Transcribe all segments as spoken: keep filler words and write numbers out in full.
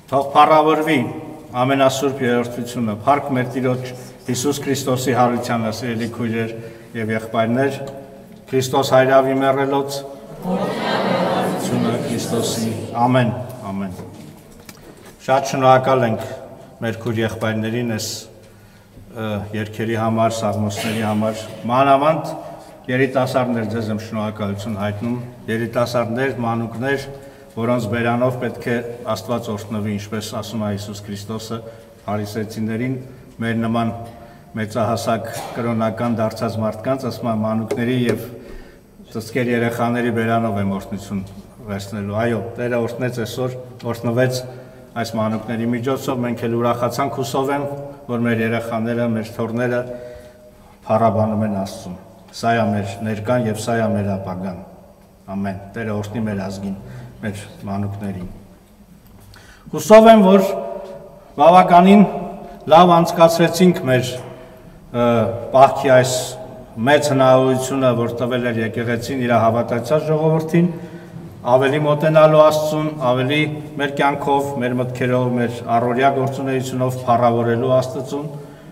Թող փառավորվի ամենասուրբ երրորդությունը, փառք մեր Տիրոջ Հիսուս Քրիստոսի հարությանը, սիրելի քույրեր եւ եղբայրներ, Քրիստոս հայրավի մեռելոց, Հարությունը Քրիստոսի, ամեն, ամեն։ Շատ շնորհակալ ենք մեր քույր եղբայրներին այս երգերի համար, սաղմոսների համար, մանավանդ երիտասարդներ ձեզ եմ շնորհակալություն հայտնում, երիտասարդներ, մանուկներ, որոնց բերանով պետք է Աստված օրհնվի, ինչպես ասում է Հիսուս Քրիստոսը փարիսեցիներին, մեր նման մեծահասակ կրոնական դարձած մարդկանց, ասում է մանուկների եւ ծծկեր երեխաների բերանով եմ օրհնություն վերցնելու։ Այո, Տերը օրհնեց այսօր, օրհնվեց այս մանուկների միջոցով, մենք էլ ուրախացանք, հուսով եմ, որ մեր երեխաները, մեր թոռները փառաբանում են Աստծուն։ Սա է մեր ներկան եւ սա է մեր ապագան։ Ամեն։ Տերը օրհնի մեր ազգին, մեր մանուկներին։ Հուսով եմ, որ բավականին լավ անցկացրեցինք մեր պահքի այս մեծ հնարավորությունը, որ տվել էր եկեղեցին իր հավատացած ժողովրդին, ավելի մոտենալու Աստծուն, ավելի մեր կյանքով, մեր մտքերով, մեր առօրյա գործունեությունով փառավորելու Աստծուն,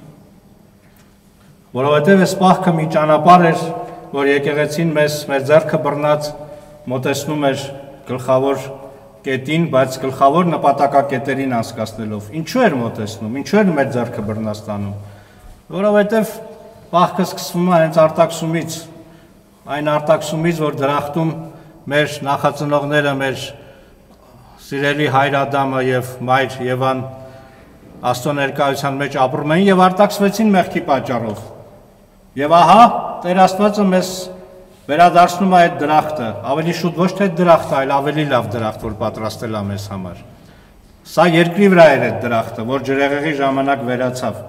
որովհետև այս պահքը մի ճանապարհ էր, որ եկեղեցին մեզ մեր ձեռքը բռնած մոտեցնում էր գլխավոր կետին, բայց գլխավոր նպատակակետերին անցկացնելով։ Ինչու էր մոտեցնում, ինչու էր մեր ձեռքը բռնած տանում, որովհետև պահքը սկսվում է հենց արտաքսումից, այն արտաքսումից, որ դրախտում մեր նախածնողները, մեր սիրելի հայր Ադամը եւ մայր Եվան Աստծո ներկայության մեջ ապրում էին եւ արտաքսվեցին մեղքի պատճառով։ Եվ ահա Տեր Աստվածը մեզ վերադարձնում է այդ դրախտը, ավելի շուտ ոչ թե այդ դրախտը, այլ ավելի լավ դրախտ, որ պատրաստել է մեզ համար։ Սա երկրի վրա էր այդ դրախտը, որ ջրեղեղի ժամանակ վերացավ։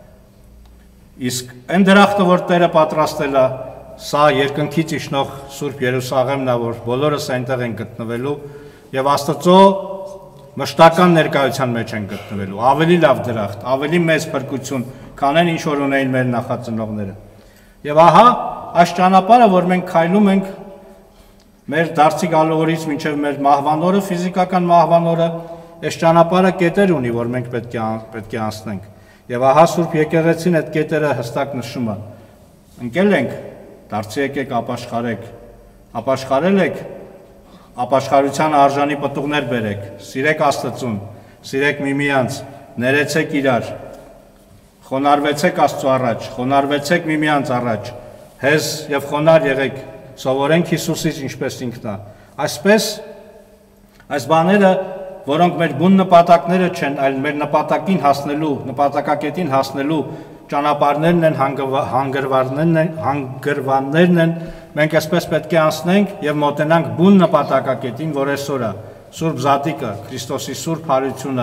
Իսկ այն դրախտը, որ Տերը պատրաստել է, սա երկնքից իջնող Սուրբ Երուսաղեմն է, որ բոլորս այնտեղ են գտնվելու եւ Աստծո մշտական ներկայության մեջ են գտնվելու։ Ավելի լավ դրախտ, ավելի մեծ փրկություն, քան այն ինչ որ ունեին մեր նախածնողները։ Եվ ահա այս ճանապարհը, որ մենք քայլում ենք մեր դարձի գալու օրից մինչև մեր մահվան օրը, ֆիզիկական մահվան օրը, այս ճանապարհը կետեր ունի, որ մենք պետք է պետք է անցնենք։ Եվ ահա Սուրբ Եկեղեցին այդ կետերը հստակ նշում է։ Ընկել ենք, դարձի եկեք ապաշխարեք, ապաշխարել եք, ապաշխարության արժանի պտուղներ բերեք, սիրեք Աստծուն, սիրեք միմյանց, ներեցեք իրար, խոնարհվեցեք Աստծո առաջ, խոնարհվեցեք միմյանց առաջ, հեզ եւ խոնարհ եղեք, սովորենք Հիսուսից ինչպես ինքն է։ Այսպես այս բաները, որոնք մեր բուն նպատակները չեն, այլ մեր նպատակին հասնելու, նպատակակետին հասնելու ճանապարհներն են, հանգրվաններն են, հանգրվաններն են, մենք այսպես պետք է անցնենք եւ մոտենանք բուն նպատակակետին, որ այսօր է Սուրբ Զատիկը, Քրիստոսի Սուրբ Հարությունը,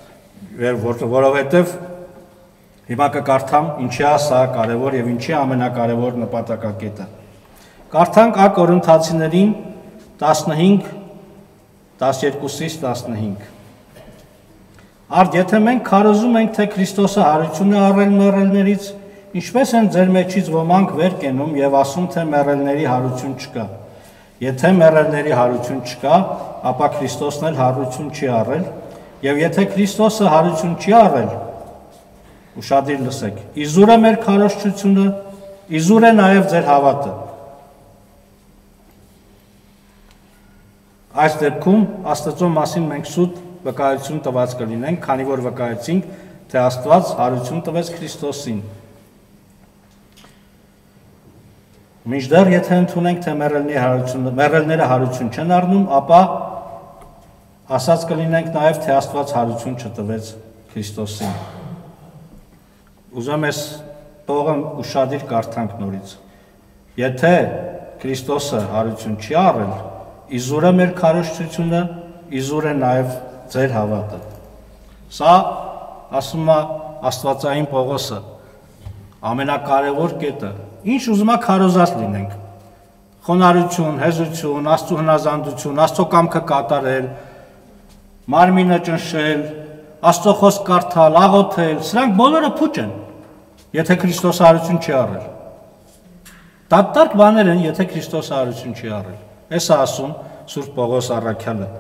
որովհետեւ հիմա կկարդամ ինչի է սա կարևոր եւ ինչի է ամենակարևոր նպատակակետը։ Կարդանք Ա Կորինթացիներին տասնհինգ տասներկուսից տասնհինգ։ Արդ եթե մենք քարոզում ենք, թե Քրիստոսը հարություն է առել մեռելներից, ինչպես են ձեր մեջից ոմանք վեր կենում եւ ասում, թե մեռելների հարություն չկա։ Եթե մեռելների հարություն չկա, ապա Քրիստոսն էլ հարություն չի առել, եւ եթե Քրիստոսը հարություն չի առել, ուշադիր լսեք, իզուր է մեր քարոզչությունը, իզուր է նաև ձեր հավատը։ Այս դեպքում Աստծո մասին մենք սուտ վկայություն տված կլինենք, քանի որ վկայեցինք, թե Աստված հարություն տվեց Քրիստոսին։ Մինչդեռ եթե ընդունենք, թե մեռելները հարություն չեն առնում, ապա ասած կլինենք նաև, թե Աստված հարություն չտվեց Քրիստոսին։ Ուզում ես տողը ուշադիր կարդանք նորից։ Եթե Քրիստոսը հարություն չի առել, իզուր է մեր քարոզչությունը, իզուր է նաև ձեր հավատը։ Սա ասում է Աստվածային Պողոսը, ամենակարևոր կետը։ Ինչ ուզում է քարոզած լինենք։ Խոնարհություն, հեզություն, Աստծո հնազանդություն, Աստծո կամքը կատարել, մարմինը ճնշել, Աստծո խոսք կարդալ, աղոթել, սրանք բոլորը փուչ են, եթե Քրիստոսը հարություն չի առել։ Դատարկ բաներ են, եթե Քրիստոսը հարություն չի առել։ Էս է ասում Սուրբ Պողոս առաքյալը։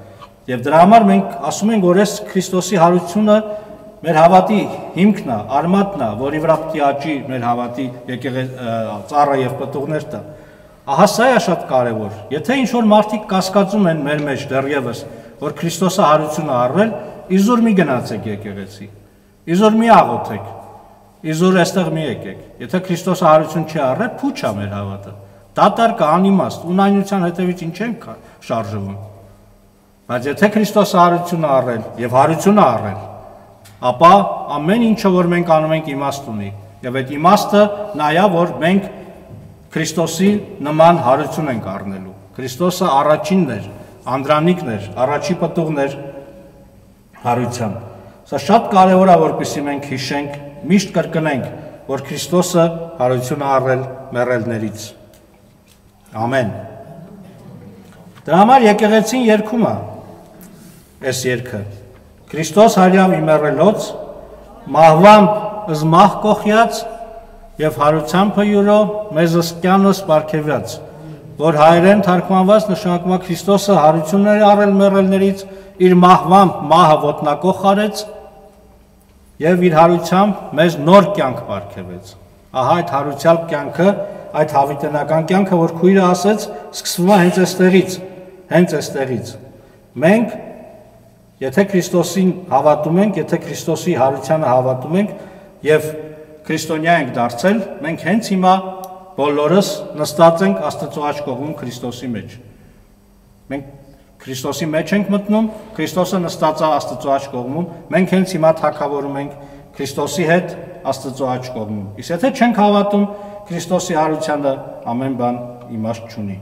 Եվ դրա համար մենք ասում ենք, որ այս Քրիստոսի հարությունը մեր հավատի հիմքն է, արմատն է, որի վրա պետք է աճի մեր հավատի ծառը եւ պտուղներ տա։ Ահա սա է շատ կարևոր։ Եթե ինչ-որ մարդիկ կասկածում են մեր մեջ դեռևս, որ Քրիստոսը հարությունը առել, իզուր մի գնացեք եկեղեցի, իզուր մի աղոթեք, իզուր այստեղ մի եկեք։ Եթե Քրիստոսը հարություն չի առել, փուչ է մեր հավատը։ Դատարկ է, անիմաստ, ունայնության հետևից ինչ ենք շարժվում։ Բայց եթե Քրիստոսը հարությունը առել եւ հարությունը առել, ապա ամեն ինչը որ մենք անում ենք իմաստ ունի։ Եվ այդ իմաստը նա է, որ մենք Քրիստոսի նման հարություն ենք առնելու։ Քրիստոսը առաջինն էր, անդրանիկն էր, առաջի պտուղն էր հարության։ Սա շատ կարևոր է, որպեսզի մենք հիշենք, միշտ կրկնենք, որ Քրիստոսը հարություն է առել մեռելներից։ Ամեն։ Դրա համար եկեղեցին երգում է այս երգը։ Քրիստոս հարյամ իմեռելոց, մահվամբ զմահ կոխյաց եւ հարությամբ յուրո մեզ ըսկյանս պարգևյաց, որ հայերեն թարգմանված նշանակում է Քրիստոսը հարություններ առել մեռելներից, իր մահվամբ մահը ոտնակոխ արեց եւ իր հարությամբ մեզ նոր կյանք պարգևեց։ Ահա այդ հարուցյալ կյանքը, այդ հավիտենական կյանքը, որ քույրը ասեց, սկսվում է հենց այստեղից, հենց այստեղից։ Մենք եթե Քրիստոսին հավատում ենք, եթե Քրիստոսի հարությանը հավատում ենք եւ քրիստոնյա ենք դարձել, մենք հենց հիմա բոլորս նստած ենք Աստծո աջ կողմում Քրիստոսի մեջ։ Մենք Քրիստոսի մեջ ենք մտնում, Քրիստոսը նստած է Աստծո աջ կողմում, մենք հենց հիմա թագավորում ենք Քրիստոսի հետ Աստծո աջ կողմում։ Իսկ եթե չենք հավատում Քրիստոսի հարությանը, ամեն բան իմաստ չունի։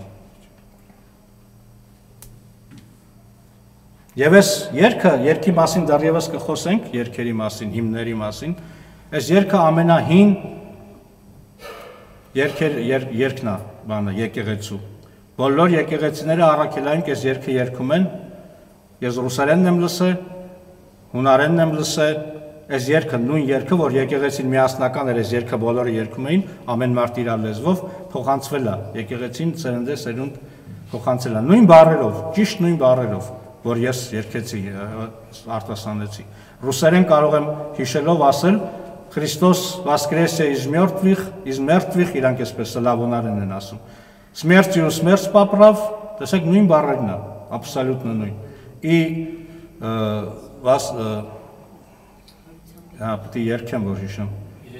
Եվ այս երգը, երգի մասին դեռևս կխոսենք, երգերի մասին, հիմների մասին, այս երգը ամենահին երգն է, բանը, եկեղեցու։ Բոլոր եկեղեցիները առաքելային այս երգը երգում են, ես ռուսերենն եմ լսել, հունարենն եմ լսել, այս երգը, նույն երգը, որ եկեղեցին միասնական էր, այս երգը բոլորը երգում էին, ամեն մարդ իր լեզվով, փոխանցվել է, եկեղեցին սերնդե սերունդ փոխանցել է, նույն բառերով, ճիշտ նույն բառերով, որ ես երգեցի, արտասանեցի։ Ռուսերեն կարող եմ հիշելով ասել, Քրիստոս воскресе из мертвых, из мертвых, իրանք այսպես սլավոնարեն են ասում։ Смертью смерть поправ, տեսեք նույն բառերն է, абсолютно նույն։ И вас հա, պետք է երգեմ, որ հիշեմ։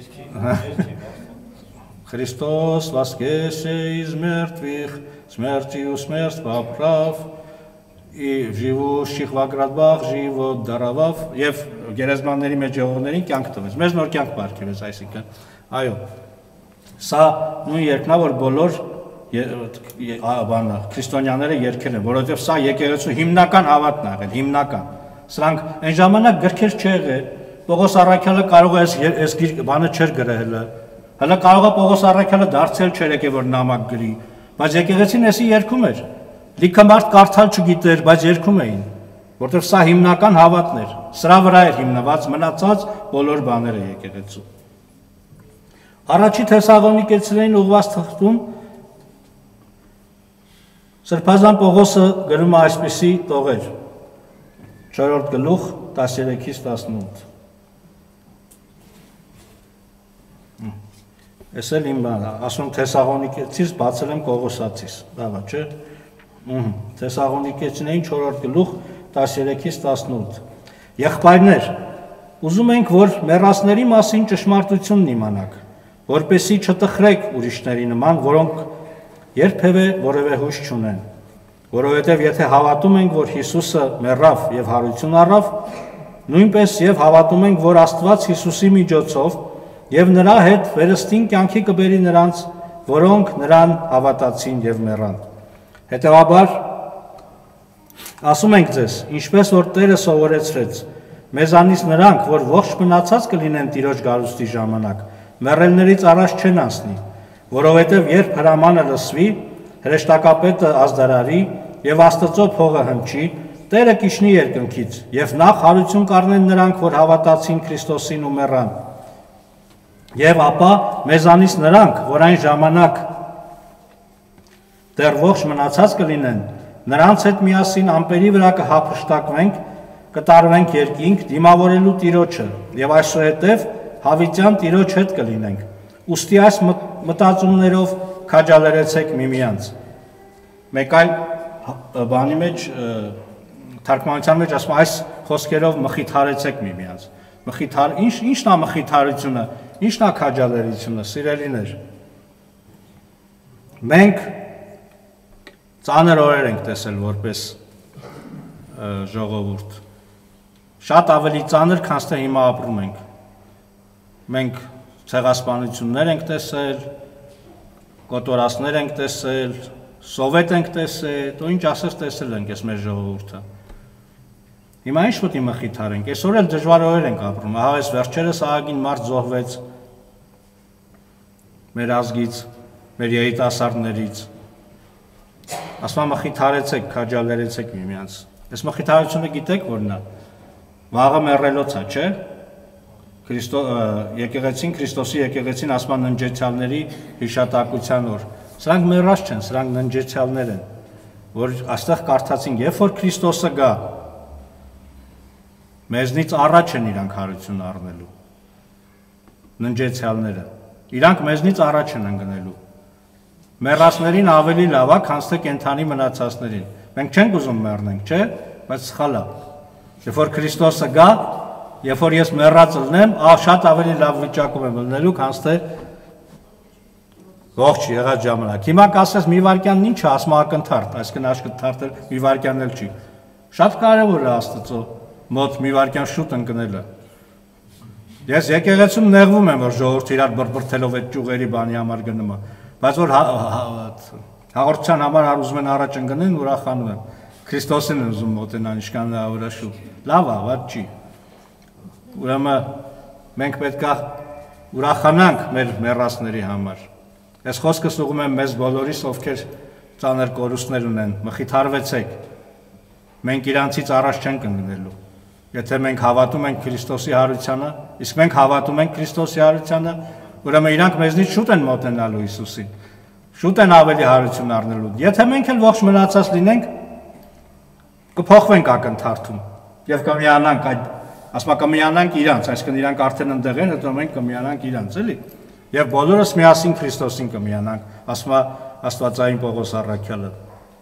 Քրիստոս воскресе из мертвых, смертью смерть поправ, и живущих в оградах живот даровав, եւ գերեզմանների մեջ եղողներին կյանք տվեց։ Մեզ նոր կյանք պարգևեց, այսինքն, այո։ Սա նույն երգն է, որ բոլոր բանը քրիստոնյաները երգել են, որովհետեւ սա եկեղեցու հիմնական հավատն է եղել, հիմնական։ Սրանք այն ժամանակ գրքեր չեղել, Պողոս առաքյալը կարող է այս բանը չէր գրել, հələ կարող է Պողոս առաքյալը դարձել չէր եկել, որ նամակ գրի, բայց եկեղեցին էսի երգում էր։ Լիքը մարդ կարդալ չգիտեր, բայց երգում էին, որտեղ սա հիմնական հավատն էր, սրա վրա էր հիմնված մնացած բոլոր բաները եկեղեցու։ Առաջի Թեսաղոնիկեցիներին ուղված թղթում Սրբազան Պողոսը գրում է այսպիսի տողեր, չորրորդ գլուխ տասներեքից տասնութ։ Էս էլ իմ բանը, ասում Թեսաղոնիկեցից բացել եմ Կողոսացից, լավ է, չէ։ Թեսաղոնիկեցիներին չորրորդ գլուխ տասներեքից տասնութ։ Եղբայրներ, ուզում ենք, որ մեռածների մասին ճշմարտությունն իմանաք, որպեսզի չտխրեք ուրիշների նման, որոնք երբևէ որևէ հույս չունեն, որովհետև եթե հավատում ենք, որ Հիսուսը մեռավ եւ հարություն առավ, նույնպես եւ հավատում ենք, որ Աստված Հիսուսի միջոցով եւ նրա հետ վերստին կյանքի կբերի նրանց, որոնք նրան հավատացին եւ մեռան։ Հետևաբար, ասում ենք ձեզ, ինչպես որ Տերը սովորեցրեց, մեզանից նրանք, որ ողջ մնացած կլինեն Տիրոջ գալուստի ժամանակ, մեռելներից առաջ չեն անցնի, որովհետև երբ հրամանը լսվի, հրեշտակապետը ազդարարի եւ Աստծո փողը հնչի, Տերը կիջնի երկնքից եւ նախ հարություն կառնեն նրանք, որ հավատացին Քրիստոսին ու մեռան։ Եվ ապա մեզանից նրանք, որ այն ժամանակ դեռ ողջ մնացած կլինեն, Նրանց հետ միասին ամպերի վրա կհափշտակվենք, կտարվենք երկինք, դիմավորելու Տիրոջը եւ այսուհետեւ հավիտյան Տիրոջ հետ կլինենք։ Ուստի այս մտածումներով քաջալերեցեք միմյանց։ Մեկ այլ բանի մեջ թարգմանության մեջ ասում այս խոսքերով մխիթարեցեք միմյանց։ Մխիթար ինչ ինչն է մխիթարությունը, ինչն է քաջալերությունը, սիրելիներ։ Մենք ծանր օրեր ենք տեսել որպես ժողովուրդ։ Շատ ավելի ծանր, քան թե հիմա ապրում ենք։ Մենք ցեղասպանություններ ենք տեսել, կոտորածներ ենք տեսել, սովետ ենք տեսել, դու ինչ ասես տեսել ենք այս մեր ժողովուրդը։ Հիմա ինչ պետք է մխիթարենք, այսօր էլ դժվար օրեր ենք ապրում, ահա այս վերջերս ահագին մարդ զոհվեց մեր ազգից, մեր երիտասարդներից։ Ասում մխիթարեցեք, քաջալերեցեք միմյանց։ Այս մխիթարությունը գիտեք որն է։ Վաղը մեռելոց է, չէ՞։ Քրիստո եկեղեցին, Քրիստոսի եկեղեցին ասում են ննջեցյալների հիշատակության օր։ Սրանք մեռած չեն, սրանք ննջեցյալներ են, որ այստեղ կարդացինք, երբ որ Քրիստոսը գա, մեզնից առաջ են իրանք հարություն առնելու։ Ննջեցյալները։ Իրանք մեզնից առաջ են ընկնելու։ Մեռածներին ավելի լավ է, քան թե կենդանի մնացածներին։ Մենք չենք ուզում մեռնենք, չէ՞, բայց սխալ է։ Երբ որ Քրիստոսը գա, երբ որ ես մեռած ելնեմ, շատ ավելի լավ վիճակում եմ ելնելու, քան թե ողջ եղած ժամանակ։ Հիմա կասես մի վարքյանն ինչ է, ասում ակնթարթ, այսինքն աշկնթարթը մի վարքյան էլ չի։ Շատ կարևոր է Աստծո մոտ մի վարքյան շուտ ընկնելը։ Ես եկեղեցում նեղվում եմ, որ ժողովուրդը իրար բրբրթելով այդ ճյուղերի բանի համար գնում է, բայց որ հաղորդության համար ուզում են առաջ ընկնեն, ուրախանում եմ։ Քրիստոսին են ուզում մոտենան ինչքան հնարավոր է շուտ։ Լավ է, ված չի։ Ուրեմն մենք պետք է ուրախանանք մեր մեռածների համար։ Այս խոսքս ուղղում եմ մեզ բոլորիս, ովքեր ծանր կորուստներ ունեն, մխիթարվեցեք։ Մենք իրանցից առաջ չենք ընկնելու։ Եթե մենք հավատում ենք Քրիստոսի հարությանը, իսկ մենք հավատում ենք Քրիստոսի հարությանը, ուրեմն իրանք մեզնից շուտ են մոտենալու Հիսուսին։ Շուտ են ավելի հարություն առնելու։ Եթե մենք էլ ողջ մնացած լինենք, կփոխվենք ակնթարթում եւ կմիանանք այդ, ասма կմիանանք իրանց, այսինքն իրանք արդեն ընդեղ են, հետո մենք կմիանանք իրանց, էլի։ Եվ բոլորս միասին Քրիստոսին կմիանանք, ասում է Աստվածային Պողոս առաքյալը։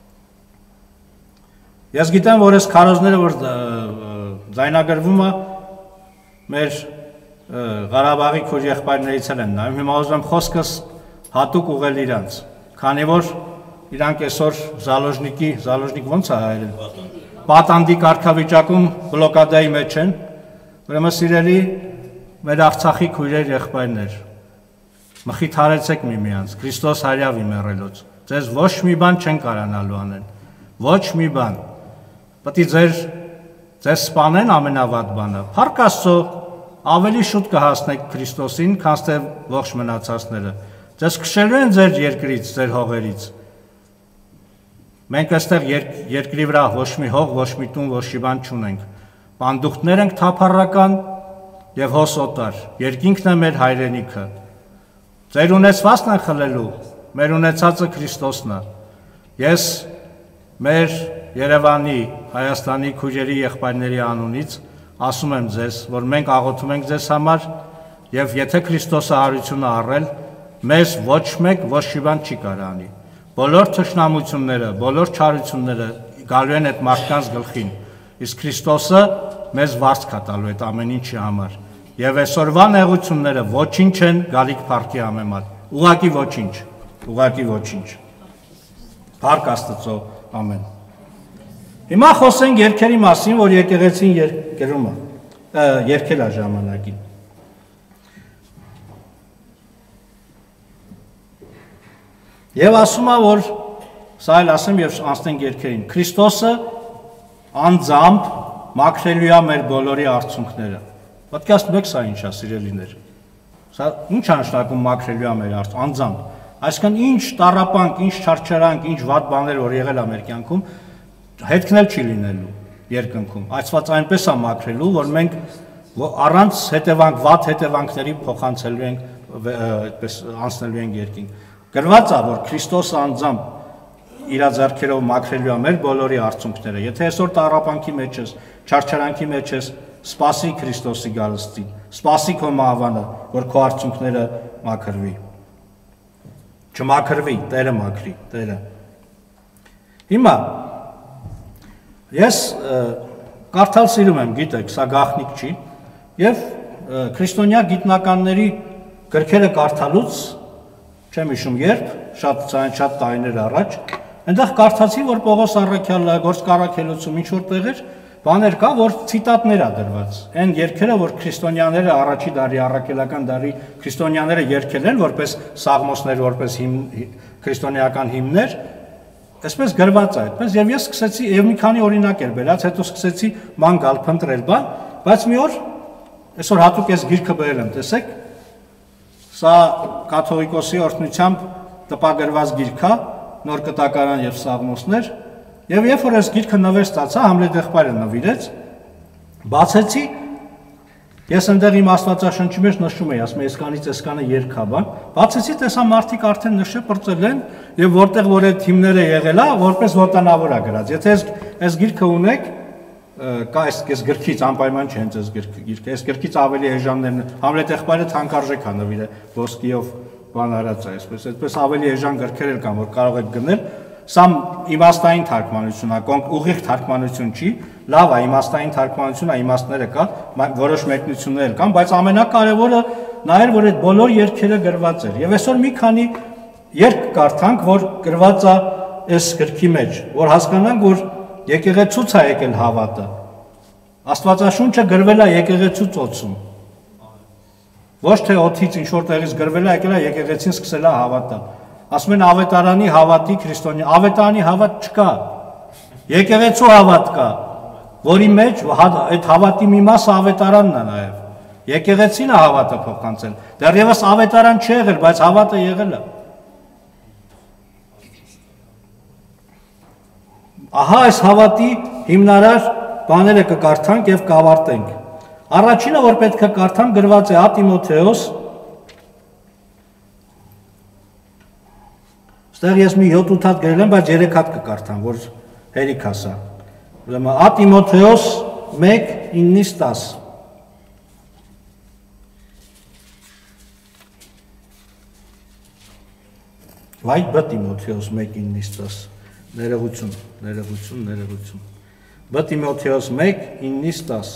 Ես գիտեմ, որ այս քարոզները, որ ձայնագրվում է, մեր Ղարաբաղի քույր եղբայրներից են նայում, հիմա ուզում եմ խոսքս հատուկ ուղղել իրանց, քանի որ իրանք այսօր զալոժնիկի, զալոժնիկ ո՞նց է հայերեն, պատանդի կարգավիճակում բլոկադայի մեջ են, ուրեմն սիրելի մեր Արցախի քույրեր եղբայրներ, մխիթարեցեք միմյանց, Քրիստոս հարյավի մեռելոց, ձեզ ոչ մի բան չեն կարանալու անեն, ոչ մի բան, պետք է ձեր ձեզ սպանեն ամենավատ բանը, փառք Աստծո, ավելի շուտ կհասնեք Քրիստոսին, քան թե ողջ մնացածները, ձեզ քշելու են ձեր երկրից, ձեր հողերից, մենք այստեղ երկրի վրա ոչ մի հող, ոչ մի տուն, ոչ մի բան չունենք, պանդուխտներ ենք թափառական եւ հոսոտար, երկինքն է մեր հայրենիքը, ձեր ունեցվածքն են խլելու, մեր ունեցածը Քրիստոսն է, ես մեր Երևանի, Հայաստանի քույրերի եղբայրների անունից ասում եմ ձեզ, որ մենք աղոթում ենք ձեզ համար եւ եթե Քրիստոսը հարությունը առել, մեզ ոչ մեկ ոչ մի բան չի կարող անի։ Բոլոր թշնամությունները, բոլոր չարությունները գալու են այդ մարդկանց գլխին, իսկ Քրիստոսը մեզ վարձ կա տալու այդ ամեն ինչի համար։ Եվ այսօրվա նեղությունները ոչինչ են գալիք փառքի համեմատ։ Ուղղակի ոչինչ, ուղղակի ոչինչ։ Փառք Աստծո, ամեն։ Հիմա խոսենք երգերի մասին, որ եկեղեցին երգերում է, երգել է ժամանակին։ Եվ ասում է, որ սա էլ ասեմ եւ անցնենք երգերին։ Քրիստոսը անձամբ մաքրելու է մեր բոլորի արցունքները։ Պետք է ասենք սա ինչ է, սիրելիներ։ Սա ինչ է նշանակում մաքրելու է մեր արցունքները, անձամբ։ Այսինքն ինչ տառապանք, ինչ չարչարանք, ինչ վատ բաներ որ եղել է մեր կյանքում, հետքն էլ չի լինելու երկնքում։ Այսված այնպես է մաքրելու, որ մենք առանց հետևանք, վատ հետևանքների փոխանցելու ենք, այդպես անցնելու ենք երկինք։ Գրված է, որ Քրիստոսը անձամբ իր ձեռքերով մաքրելու է մեր բոլորի արցունքները։ Եթե այսօր տառապանքի մեջ ես, չարչարանքի մեջ ես, սպասի Քրիստոսի գալստին, սպասի քո մահվանը, որ քո արցունքները մաքրվի։ Չմաքրվի, Տերը մաքրի, Տերը։ Հիմա ես կարդալ սիրում եմ, գիտեք, սա գաղտնիք չի, եւ քրիստոնյա գիտնականների գրքերը կարդալուց չեմ հիշում երբ, շատ շատ տարիներ առաջ, այնտեղ կարդացի, որ Պողոս առաքյալը Գործք առաքելոցում ինչ որ տեղեր բաներ կա, որ ցիտատներ ա դրված։ Այն երգերը, որ քրիստոնյաները առաջի դարի, առաքելական դարի քրիստոնյաները երգել են, որպես սաղմոսներ, որպես քրիստոնեական հիմներ, այսպես գրված է, այդպես եւ ես սկսեցի եւ մի քանի օրինակ էր բերած, հետո սկսեցի ման գալ փնտրել բան, բայց մի օր այսօր հատուկ ես գիրքը բերել եմ, տեսեք, սա կաթողիկոսի օրհնությամբ տպագրված գիրք է, նոր կտակարան եւ սաղմոսներ, եւ երբ որ այս գիրքը նվեր ստացա, Համլետ եղբայրը նվիրեց, բացեցի, ես այնտեղ իմ Աստվածաշնչի մեջ նշում էի, ասում եմ, այսքանից այսքանը երգ է, բան, բացեցի, տեսա մարդիկ արդեն նշել են եւ որտեղ որ այդ հիմները եղել է, որպես ոտանավոր է գրած։ Եթե այս այս գիրքը ունեք, կա այս այս գրքից անպայման չէ հենց այս գիրքը, այս գրքից ավելի էժաններն, Համլետ եղբայրը թանկարժեք է նվիրել, ոսկիով բան արած է, այսպես, այդպես ավելի էժան գրքեր էլ կան, որ կարող եք գնել։ Սա իմաստային թարգմանություն է, ուղիղ թարգմանություն չի, լավ է, իմաստային թարգմանություն է, իմաստները կա, որոշ մեկնություններ կան, բայց ամենակարևորը նա էր, որ այդ բոլոր երգերը գրված էր։ Եվ այսօր մի քանի երգ կարդանք, որ գրված է այս գրքի մեջ, որ հասկանանք, որ եկեղեցուց է եկել հավատը։ Աստվածաշունչը գրվել է եկեղեցու ծոցում։ Ոչ թե օդից ինչ որ տեղից գրվել է, եկել է եկեղեցին սկսել է հավատալ։ Ասում են ավետարանի հավատի քրիստոնյա, ավետարանի հավատ չկա։ Եկեղեցու հավատ կա, որի մեջ այդ հավատի մի մասը ավետարանն է նաև։ Եկեղեցին է հավատը փոխանցել։ Դեռևս ավետարան չի եղել, բայց հավատը եղել է։ Ահա այս հավատի հիմնարար բաները կկարդանք եւ կավարտենք։ Առաջինը, որ պետք է կարդամ, գրված է Ա Տիմոթեոս Ստեղ ես մի յոթ ութ հատ գրել եմ, բայց երեք հատ կկարդամ, որ հերիք հասա։ Ուրեմն Ա Տիմոթեոս մեկ իննից տաս։ Վայ Բ Տիմոթեոս մեկ իննից տաս։ Ներողություն, ներողություն, ներողություն։ Բ Տիմոթեոս մեկ իննից տաս։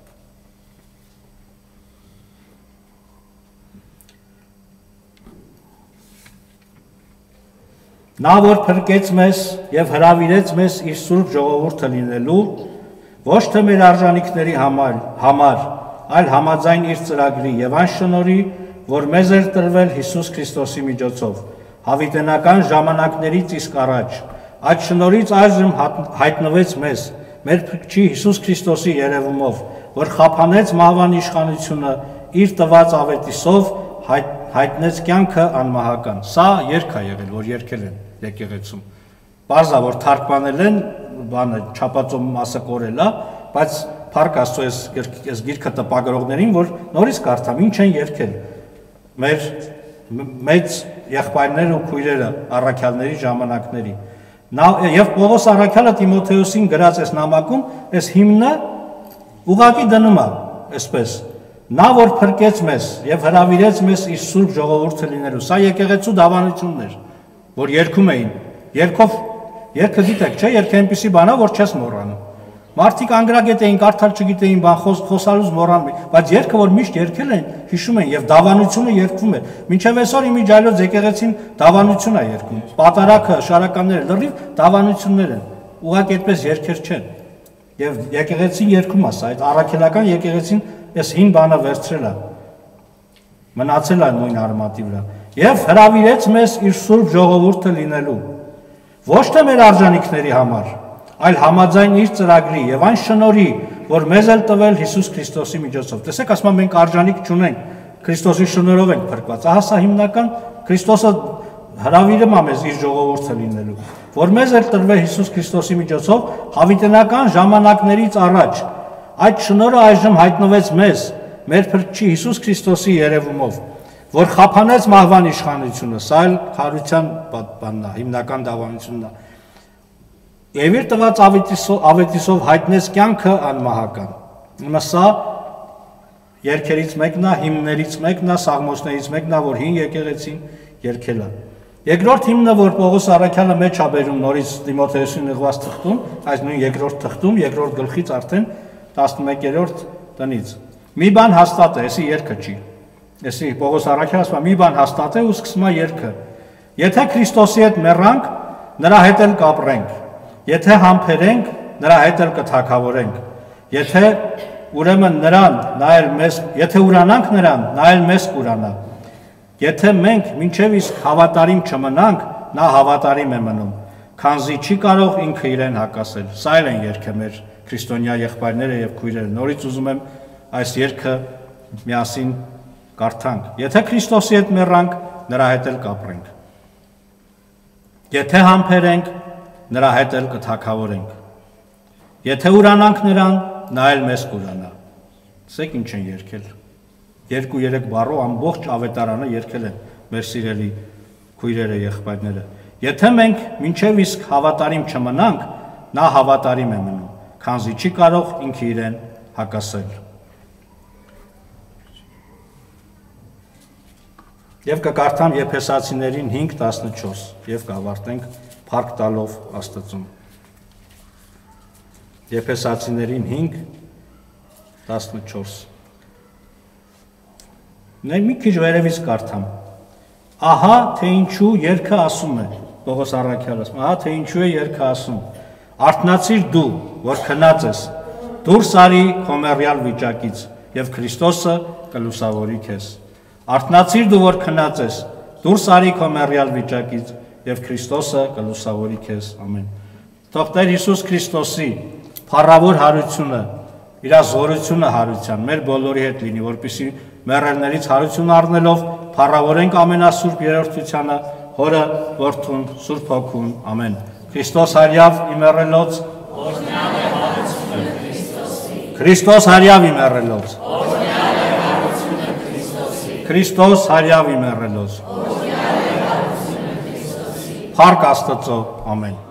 Նա որ փրկեց մեզ եւ հրավիրեց մեզ իր սուրբ ժողովուրդը լինելու, ոչ թե մեր արժանինքների համար, համար, այլ համաձայն իր ծրագրի եւ այն շնորհի, որ մեզ էր տրվել Հիսուս Քրիստոսի միջոցով, հավիտենական ժամանակներից իսկ առաջ, այդ շնորհից այժմ հայտնվեց մեզ, մեր փրկչի Հիսուս Քրիստոսի երևումով, որ խափանեց մահվան իշխանությունը իր տված ավետիսով, հայտնեց կյանքը անմահական։ Սա երգ է եղել, որ երգել են եկեղեցում։ Պարզ է, որ թարգմանել են, բանը չափածո մասը կորել է, բայց փառք Աստծո այս գիրքը տպագրողներին, որ նորից կարդամ, ինչ են երգել մեր մեծ եղբայրները ու քույրերը առաքյալների ժամանակների։ Եվ Պողոս առաքյալը Տիմոթեոսին գրած այս նամակում, այս հիմնը ուղղակի դնում է, այսպես։ Նա որ փրկեց մեզ եւ հրավիրեց մեզ իր սուրբ ժողովուրդը լինելու։ Սա եկեղեցու դավանությունն էր, որ երգում էին։ Երգով, երգը գիտեք, չէ, երգը այնպիսի բան է, որ չես մոռանում։ Մարդիկ անգրագետ էին, կարդալ չգիտեին, բան խոսալուց մոռանում էին, բայց երգը, որ միշտ երգել են, հիշում են եւ դավանությունը երգվում է։ Մինչեւ այսօր իմիջայլոց եկեղեցին դավանություն է երգում։ Պատարակը, շարականները լրիվ դավանություններ են։ Ուղղակի այդպես երգեր չեն։ Եվ եկեղեցին երգում է սա, այդ առաքելական եկեղեցին այս հին բանը վերցրել է, մնացել է նույն արմատի վրա, և հրավիրեց մեզ իր սուրբ ժողովուրդը լինելու, ոչ թե մեր արժանինքների համար, այլ համաձայն իր ծրագրի և այն շնորհի, որ մեզ էլ տվել Հիսուս Քրիստոսի միջոցով։ Տեսեք, ասում եմ, մենք արժանինք չունենք, Քրիստոսի շնորհով ենք փրկված, ահա սա հիմնական Քրիստոսը հրավիրում է մեզ իր ժողովուրդը լինելու, որ մեզ էլ տրվել Հիսուս Քրիստոսի միջոցով հավիտենական ժամանակներից առաջ, այդ շնորհը այժմ հայտնվեց մեզ, մեր փրկչի Հիսուս Քրիստոսի երևումով, որ խափանեց մահվան իշխանությունը, սա էլ Հարության բանն է, հիմնական դավանությունն է, Եվ իր տված ավետիսով հայտնեց կյանքը անմահական։ Ուրեմն սա երգերից մեկն է, հիմներից մեկն է, սաղմոսներից մեկն է, որ հին եկեղեցին երգել է։ Երկրորդ հիմնը, որ Պողոս առաքյալը մեջ է բերում նորից Տիմոթեոսին ուղղված թղթում, այս նույն երկրորդ թղթում, երկրորդ գլխից արդեն տասնմեկերորդ տնից։ Մի բան հաստատ է, էսի երգը չի։ Էսի Պողոս առաքյալը ասում է, մի բան հաստատ է ու սկսում է երգը։ Եթե Քրիստոսի հետ մեռանք, նրա հետ էլ կապրենք։ Եթե համբերենք, նրա հետ էլ կթագավորենք։ Եթե ուրեմն նրան, նա էլ մեզ, եթե ուրանանք նրան, նա էլ մեզ կուրանա։ Եթե մենք մինչև իսկ հավատարիմ չմնանք, նա հավատարիմ է մնում, քանզի չի կարող ինքը իրեն հակասել։ Սա էլ են երգը մեր քրիստոնյա եղբայրները եւ քույրերը։ Նորից ուզում եմ այս երգը միասին կարդանք։ Եթե Քրիստոսի հետ մեռանք, նրա հետ էլ կապրենք։ Եթե համբերենք, նրա հետ էլ կթագավորենք։ Եթե ուրանանք նրան, նա էլ մեզ կուրանա։ Սեք ինչ են երգել։ Երկու-երեք բառով ամբողջ ավետարանը երգել են մեր սիրելի քույրերը, եղբայրները։ Եթե մենք մինչև իսկ հավատարիմ չմնանք, նա հավատարիմ է մնում, քանզի չի կարող ինքը իրեն հակասել։ Եվ կկարդամ Եփեսացիներին հինգ տասնչորս եւ կավարտենք փառք տալով Աստծուն։ Եփեսացիներին հինգ տասնչորս։ Նայ մի քիչ վերևից կարդամ։ Ահա թե ինչու երգը ասում է, Պողոս առաքյալը ասում, ահա թե ինչու է երգը ասում։ Արթնացիր դու, որ քնած ես, դուրս արի քո մեռյալ վիճակից եւ Քրիստոսը կլուսավորի քեզ։ Արթնացիր դու, որ քնած ես, դուրս արի քո մեռյալ վիճակից եւ Քրիստոսը կլուսավորի քեզ։ Ամեն։ Թող Տեր Հիսուս Քրիստոսի փառավոր հարությունը, իր զորությունը հարության մեր բոլորի հետ լինի, որպեսզի մեռելներից հարություն առնելով փառավորենք ամենասուրբ երրորդությանը, Հորը, Որդուն, Սուրբ Հոգուն։ Ամեն։ Քրիստոս հարյավ իմ մեռելոց, Քրիստոս հարյավ իմ մեռելոց, Քրիստոս հարյավ իմ մեռելոց, Փառք Աստծո, ամեն։